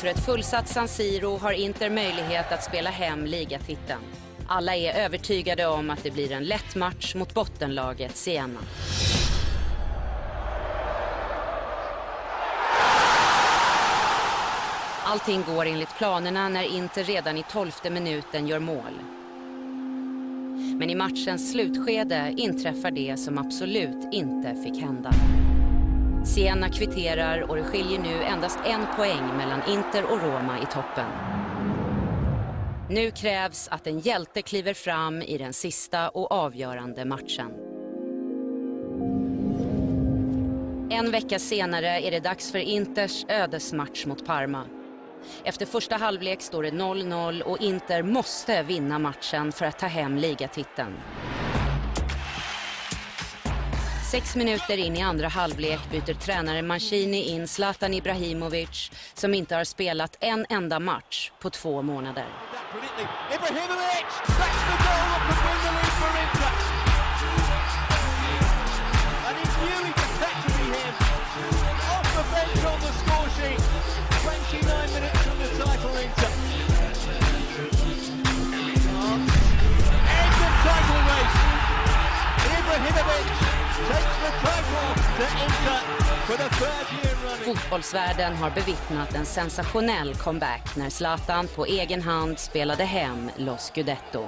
Inför ett fullsatt San Siro har Inter möjlighet att spela hem ligatiteln. Alla är övertygade om att det blir en lätt match mot bottenlaget Siena. Allting går enligt planerna när Inter redan i 12:e minuten gör mål. Men i matchens slutskede inträffar det som absolut inte fick hända. Siena kvitterar och det skiljer nu endast 1 poäng mellan Inter och Roma i toppen. Nu krävs att en hjälte kliver fram i den sista och avgörande matchen. En vecka senare är det dags för Inters ödesmatch mot Parma. Efter första halvlek står det 0-0 och Inter måste vinna matchen för att ta hem ligatiteln. 6 minuter in i andra halvlek byter tränare Mancini in Zlatan Ibrahimovic som inte har spelat en enda match på 2 månader. Ibrahimovic! That's the goal of the winner for Inter! And he knew he could practically him. Off the bench on the score sheet. 29 minutes from the title Inter. End of title race. Ibrahimovic takes the title to Inter for the 3rd year running. Fotbollsvärlden har bevittnat en sensationell comeback när Zlatan på egen hand spelade hem Los Scudetto.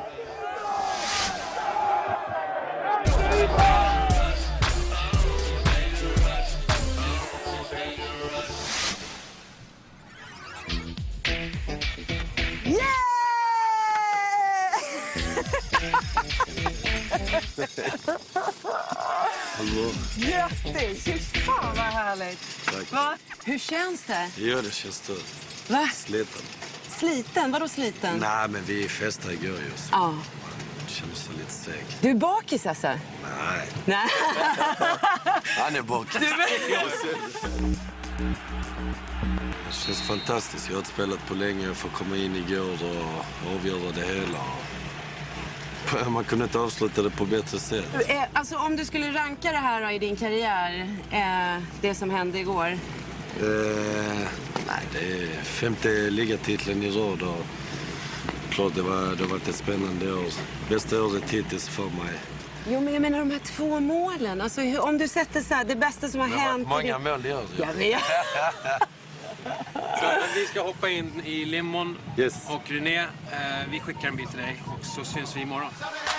Grattis! Fy fan vad härligt! Tack. Va? Hur känns det? Ja, det känns det. Va? Sliten. Sliten? Vadå sliten? Nej, men vi festade igår just. Ja. Det känns lite seg. Du är bakis alltså? Nej. Nej. Han är bakis. Det känns fantastiskt. Jag har inte spelat på länge. Jag får komma in igår och avgöra det hela. Man kunde inte avsluta det på bättre sätt. Alltså om du skulle ranka det här då, i din karriär, det som hände igår? Nej, det är 5:e ligatiteln i rad. Och klart det har varit ett spännande år. Bästa året hittills för mig. Jo, men jag menar de här 2 målen. Alltså om du sätter så här, det bästa som har hänt. Många mål gör det. Jag vet. Så vi ska hoppa in i limon. Yes. Och René, vi skickar en bil till dig och så syns vi imorgon.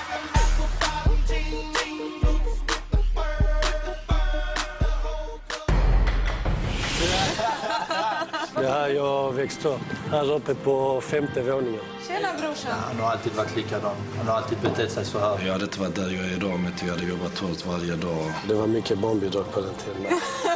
Det här jag växte upp. Här uppe på 5:e våningen. Tjena brorsan. Han har alltid varit likadan. Han har alltid betett sig så här. Jag hade inte varit där jag är idag, men jag hade jobbat hårt varje dag. Det var mycket barnbidrag på den tiden.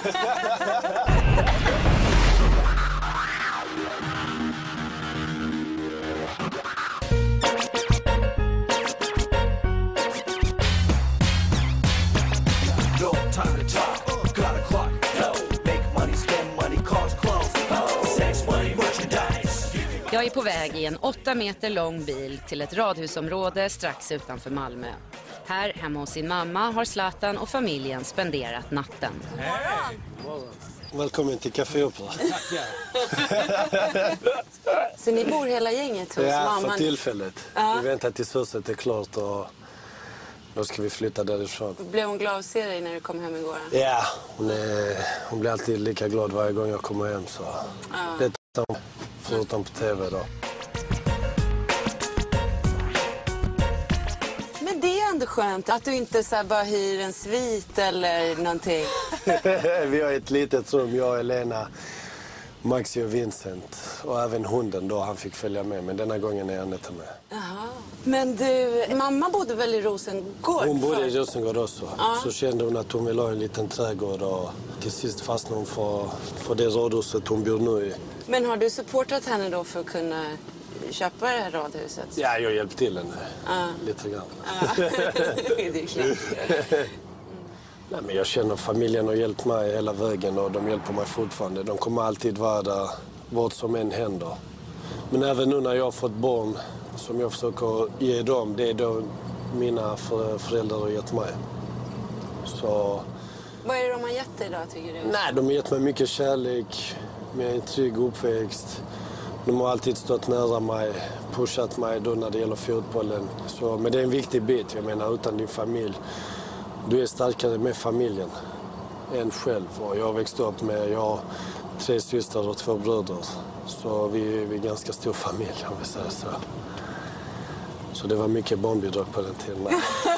Jag är på väg i en 8 meter lång bil till ett radhusområde strax utanför Malmö. Här hemma hos sin mamma har Zlatan och familjen spenderat natten. Välkommen till Café Opera. Så ni bor hela gänget hos mamma? Ja, för tillfället. Ja. Vi väntar tills huset är klart och då ska vi flytta därifrån. Blev hon glad att se dig när du kom hem igår? Ja, hon blir alltid lika glad varje gång jag kommer hem. Så det är förutom på tv då. Men det är ändå skönt att du inte så här bara hyr en svit eller någonting. Vi har ett litet rum, jag, Elena, Maxi och Vincent. Och även hunden då, han fick följa med. Men denna gången är han inte med. Jaha. Men du, mamma bodde väl i Rosengård? Hon bodde i Rosengård också. Ja. Så kände hon att hon ville ha en liten trädgård. Och till sist fastnade hon för det radhuset hon bor nu i. Men har du supportat henne då för att kunna köpa det här radhuset? Ja, jag hjälpte till henne. Lite grann. Det är klart. Nej, men jag känner familjen har hjälpt mig hela vägen och de hjälper mig fortfarande. De kommer alltid vara där, vad som än händer. Men även nu när jag har fått barn som jag försöker ge dem, det är då mina föräldrar har gett mig. Så... Vad är det de har gett dig då, tycker du? Nej, de har gett mig mycket kärlek, med en trygg uppväxt. De har alltid stått nära mig, pushat mig då när det gäller fotbollen. Så, men det är en viktig bit, jag menar, utan din familj. Du är starkare med familjen än själv. Och jag växte upp med, jag har 3 systrar och 2 bröder. Så vi är en ganska stor familj, om vi säger så. Så det var mycket barnbidrag på den tiden.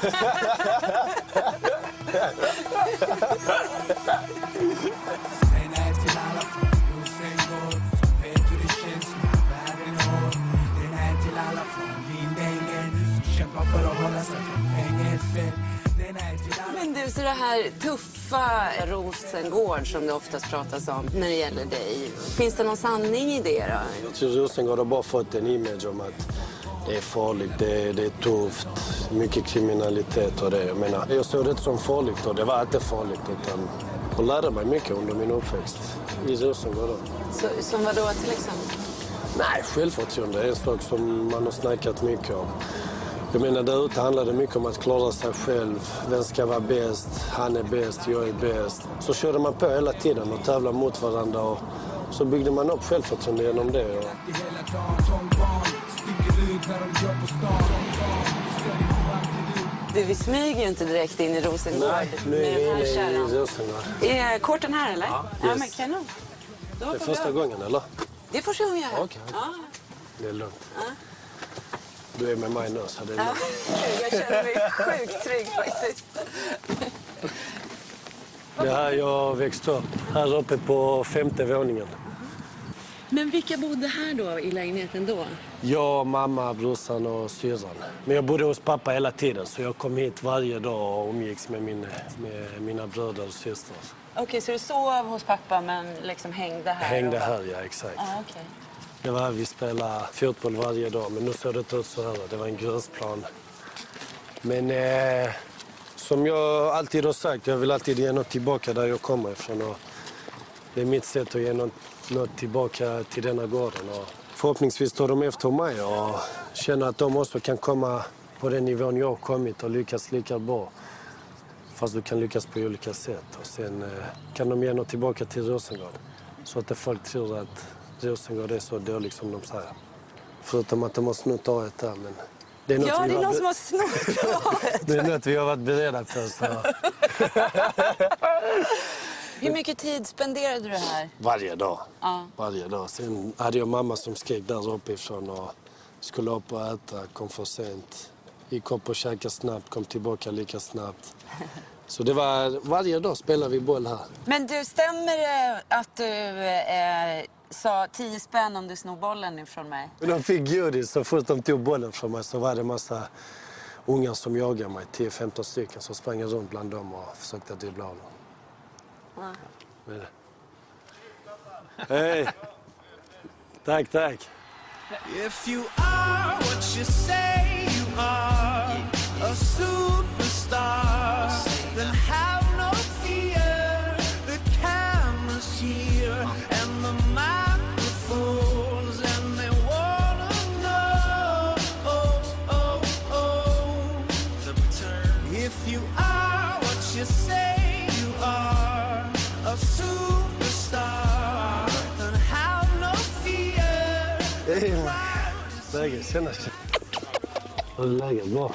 Men du, så det här tuffa Rosengård som det oftast pratas om när det gäller dig. Finns det någon sanning i det då? Jag tror Rosengård har bara fått en image om att det är farligt, det är tufft, mycket kriminalitet och det. Jag menar, jag såg det som farligt och det var inte farligt utan jag lärde mig mycket under min uppväxt i Rosengård. Som vad då till exempel? Nej, självförtroende är en sak som man har snackat mycket om. Jag menar, där ute handlar det mycket om att klara sig själv. Vem ska vara bäst? Han är bäst, jag är bäst. Så körde man på hela tiden och tävlade mot varandra och så byggde man upp självförtroende genom det. Du, vi smyger ju inte direkt in i Rosengård. Nej, nu är vi inne i Rosengård. Är korten här eller? Ja, Ja, yes. men kanon. Det är första gången, eller? Det är första gången jag är här. Okej. Ja. Det är lugnt. Du är med mig nu, så det är Ja. lugnt. Jag känner mig sjukt trygg faktiskt. Det här jag växte upp, här uppe på 5:e våningen. Men vilka bodde här då i lägenheten då? Jag, mamma, brorsan och syrran. Men jag bodde hos pappa hela tiden så jag kom hit varje dag och umgicks med mina bröder och systrar. Okej, så du sov hos pappa men liksom hängde här? Hängde här, ja, exakt. Ja, okej. Det var här vi spelade fotboll varje dag, men nu såg det ut så här. Det var en gräsplan. Men som jag alltid har sagt, jag vill alltid ge något tillbaka där jag kommer ifrån. Och det är mitt sätt att ge något tillbaka till denna gården. Och förhoppningsvis tar de efter mig och känner att de också kan komma på den nivån jag har kommit och lyckas lika bra. Fast du kan lyckas på olika sätt. Och sen kan de ge något tillbaka till Rosengård. Så att folk tror att Rosengård är så dåligt som de säger. Förutom att de har snott A1 där, men... Det är något det är någon som har snott A1. Det är något vi har varit beredda på. Så. Hur mycket tid spenderade du här? Varje dag. Ja. Varje dag. Sen hade jag mamma som skrek där uppifrån och skulle upp och äta, kom för sent. Gick upp och käkade snabbt, kom tillbaka lika snabbt. Så det var varje dag spelade vi boll här. Men du, stämmer det att du sa 10 spänn om du snor bollen ifrån mig? De fick godis så fort de tog bollen från mig så var det en massa ungar som jagade mig, 10-15 stycken, som sprang runt bland dem och försökte dribbla av dem. Ja. Hej! Tack, tack. If you are what you say you are, a superstar, then have no fear. The camera's here and the microphones, and they wanna know. Oh, oh, oh. If you are what you say you are, a superstar, then have no fear. Hej, läget, tjena. Hur är läget? Bra.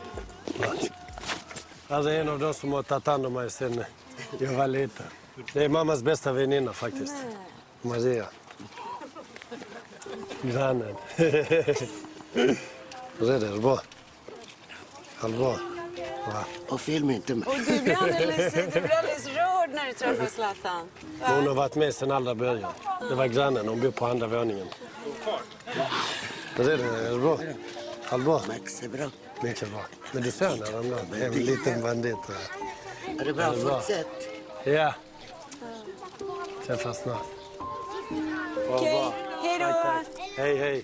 Alltså en av de som har tagit hand om mig sen jag var liten. Det är mammas bästa väninna faktiskt. Maria. Grannen. Hur är det? Bra? Allt bra? Ja. Och film inte mig. Och du blir alldeles rörd när du träffar Zlatan. Hon har varit med sen allra början. Det var grannen, hon bor på andra våningen. Hur är det? Är det bra? Allt bra? Max är bra. Mycket bra. Men du ser när de där, en liten bandit. Är det bra? Fortsätt. Ja. Träffas snart. Okej, hej då. Tack. Hej, hej.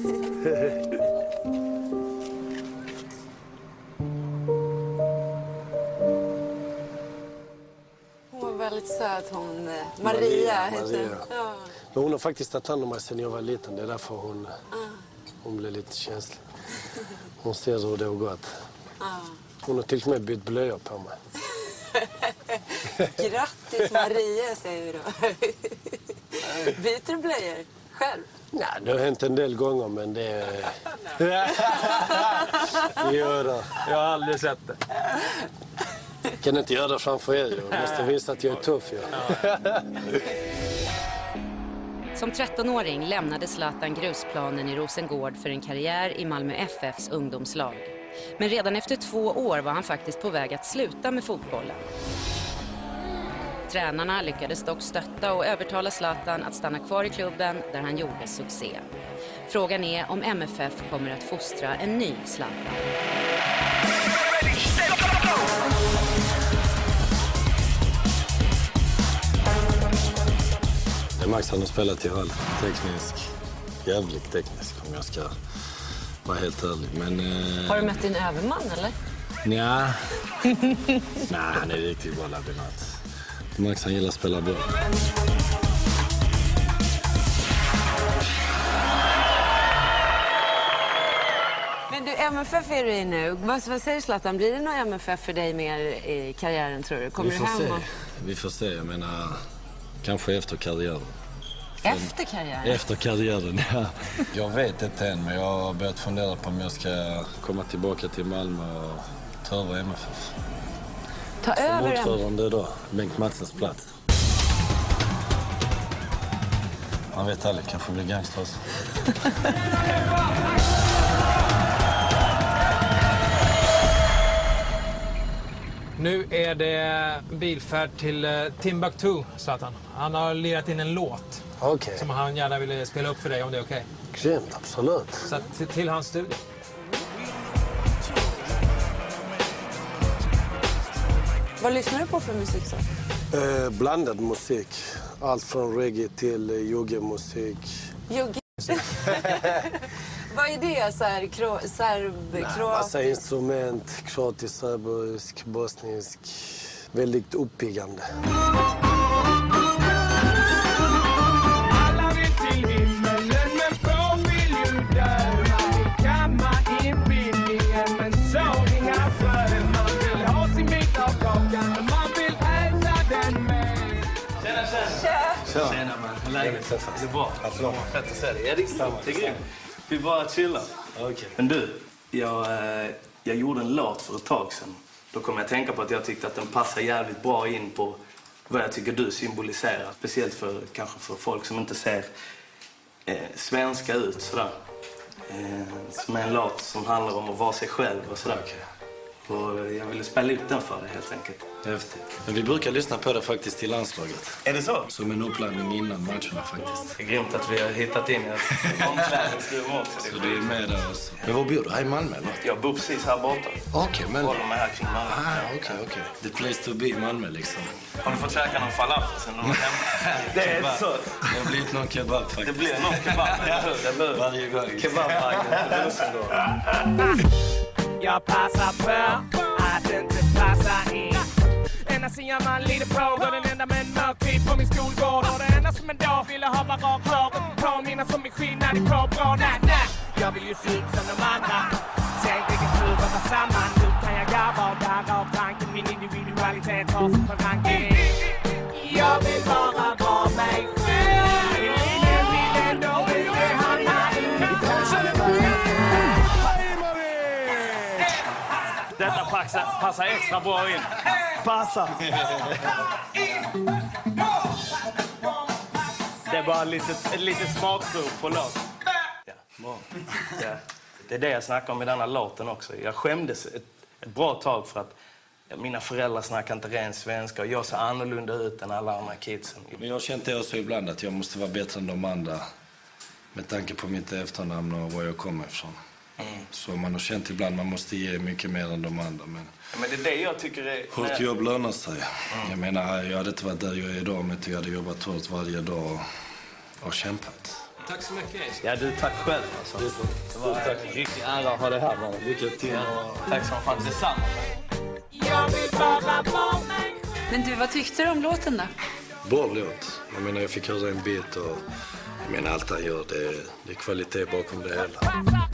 Hon var väldigt söt, hon Maria hette hon. Ja. Men hon har faktiskt tagit hand om mig sen jag var liten. Det är därför hon blev lite känslig. Hon ser hur det har gått. Hon har till och med bytt blöjor på mig. Grattis Maria, säger vi då. Byter du blöjor själv? Nej, det har hänt en del gånger, men det... Jo då. Jag har aldrig sett det. Jag kan inte göra det framför er. Jag måste visa att jag är tuff. Som 13-åring lämnade Zlatan grusplanen i Rosengård för en karriär i Malmö FFs ungdomslag. Men redan efter 2 år var han faktiskt på väg att sluta med fotbollen. Tränarna lyckades dock stötta och övertala Zlatan att stanna kvar i klubben där han gjorde succé. Frågan är om MFF kommer att fostra en ny Zlatan. Max han har spelat i Hall. Jävligt teknisk om jag ska vara helt ärlig. Men, Har du mött din överman eller? Nja. Nej, han är riktigt bra labinat. Max han gillar att spela bra. Men du, MFF är du i nu. Vad säger Zlatan? Blir det någon MFF för dig mer i karriären tror du? Kommer du hem och... Vi får se. Jag menar, kanske efter karriären. Efter karriären? Efter karriären, ja. Jag vet inte än, men jag har börjat fundera på om jag ska komma tillbaka till Malmö och ta över MFF. Ta över MFF? Som ordförande då, Bengt Matsens plats. Man vet aldrig, kanske bli gangster också. Nu är det bilfärd till Timbuktu, Zlatan. Han har lirat in en låt som han gärna ville spela upp för dig, om det är okej. Grymt, absolut. Så till hans studio. Vad lyssnar du på för musik så? Blandad musik. Allt från reggae till juggemusik. Jugge? Vad är det? Massa instrument, kroatisk, serbisk, bosnisk. Väldigt uppiggande. Alla vill till himmelen, men få vill ju dö. Man vill kamma inbildningen, men så inga flöden. Man vill ha sin bit av kakan, men man vill äta den med. Tjena man, läget? Det är bra. Fett att se dig. Ja, det är grymt. Vi bara chillar. Okay. Men du, jag gjorde en låt för ett tag sedan. Då kom jag att tänka på att jag tyckte att den passar jävligt bra in på vad jag tycker du symboliserar. Speciellt kanske för folk som inte ser svenska ut sådär. Som är en låt som handlar om att vara sig själv och sådär. Okay. Och jag ville spela ut den för dig helt enkelt. Häftigt. Men vi brukar lyssna på det faktiskt till landslaget. Är det så? Som en uppladdning innan matcherna faktiskt. Det är grymt att vi har hittat in ett omklädningsrum också. Så det är med där också. Men var bor du? Här i Malmö eller? Jag bor precis här borta. Okej, men... Håller mig här kring Malmö. Okej. The place to be i Malmö liksom. Har du fått käka någon falafel sen du var hemma? Det är inte så. Det har blivit någon kebab faktiskt. Det blir någon kebab, eller hur? Varje gång. Kebabvagnen. Jag passar på att inte passa in. Ända sen jag var lite på var den enda med en mörk vid på min skolgård. Och det enda som en dag ville ha var rakt hår. Påminna som min skillnad i på bra nej. Jag vill ju se ut som de andra. Tänk vilken tur att vara samman. Nu kan jag garva och darra av tanken. Min individualitet har sig på ranking. Jag vill bara vara mig själv. Ingen vill ändå inte hamna i detta passar extra bra in. Passa. Det är bara ett litet smakprov på låt. Ja, bra. Ja. Det är det jag snackar om i denna låten också. Jag skämdes ett bra tag för att mina föräldrar snackar inte ren svenska och jag ser annorlunda ut än alla andra kidsen. Men jag har känt det också ibland att jag måste vara bättre än de andra med tanke på mitt efternamn och var jag kommer ifrån. Så man har känt ibland man måste ge mycket mer än de andra. Men det är det jag tycker är... hårt jobb lönar sig. Jag menar, jag hade inte varit där jag är idag om jag hade jobbat hårt varje dag och kämpat. Tack så mycket. Ja, du, tack själv. Alltså. Det var en riktig ära att ha det här. Lycka till. Ja, tack så fan. Detsamma. Men du, vad tyckte du om låten då? Bra låt. Jag menar, jag fick höra en bit och jag menar, allt han gör, det är kvalitet bakom det hela.